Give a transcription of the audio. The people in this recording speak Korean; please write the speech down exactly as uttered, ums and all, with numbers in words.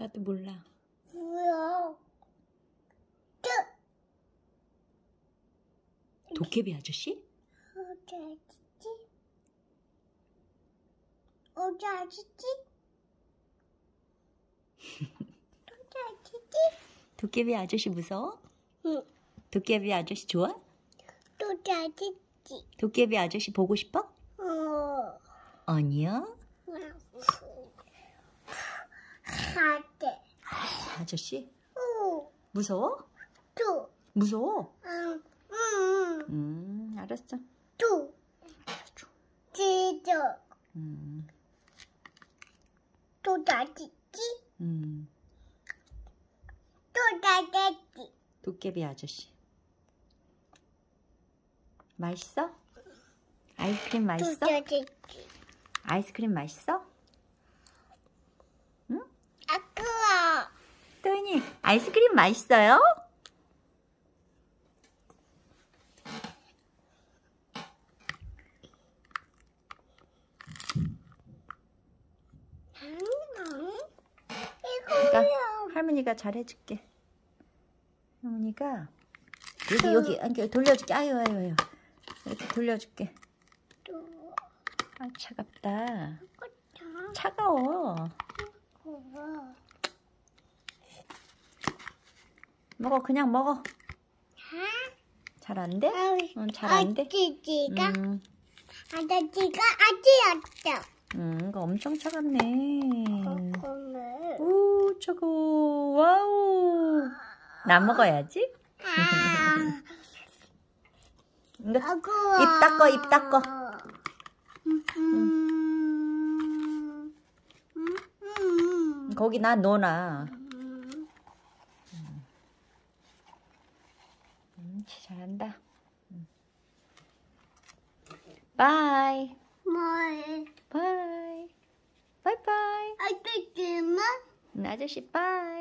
나도 몰라. 뭐야? 도깨비 아저씨? 어디 아저씨? 어디 아저씨? 어디 아저씨? 도깨비 아저씨 무서워? 응. 도깨비 아저씨 좋아? 어디 아저씨? 도깨비 아저씨 보고 싶어? 어. 아니야? 하대. 아저씨? 응. 무서워? 두. 무서워? 응. 응. 음, 알았어. 두. 지저. 음, 또 아저씨? 음, 또 아저씨. 도깨비 아저씨. 맛있어? 아이스크림 맛있어? 또 아저씨. 아이스크림 맛있어? 응? 아쿠아. 또이님, 아이스크림 맛있어요? 그러니까 할머니가 잘해줄게. 할머니가 여기 여기 이렇게 돌려줄게. 아유 아유 아유 이렇게 돌려줄게. 아 차갑다. 차가워. 먹어 그냥 먹어. 잘 안 돼? 응, 잘 안 돼? 아저씨가 음, 아저씨가 아저씨였어. 음, 이거 엄청 차갑네. 오늘 오, 차가워. 와우. 나 먹어야지. 아, 이거 아구아. 입 닦어, 입 닦어. 음, 음, 음, 거기 나 넣어놔. 음. 음, 잘한다. 바이. 뭘? 바이. 바이바이. 아저씨만 아저씨 바이.